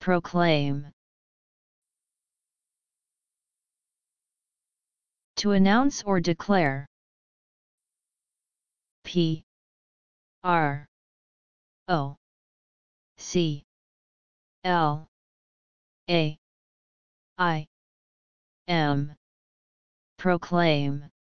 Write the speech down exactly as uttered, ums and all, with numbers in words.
proclaim. To announce or declare. P R O C L A I M. Proclaim.